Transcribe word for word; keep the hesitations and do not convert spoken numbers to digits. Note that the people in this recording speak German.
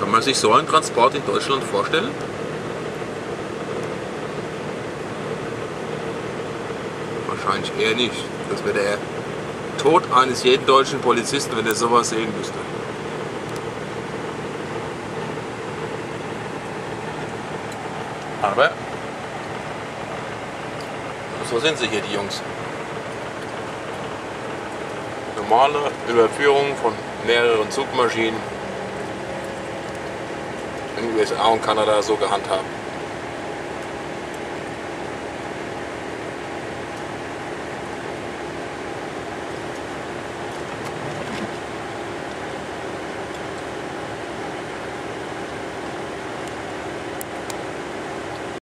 Kann man sich so einen Transport in Deutschland vorstellen? Wahrscheinlich eher nicht. Das wäre der Tod eines jeden deutschen Polizisten, wenn er sowas sehen müsste. Aber so sind sie hier, die Jungs. Normale Überführung von mehreren Zugmaschinen in den U S A und Kanada so gehandhabt.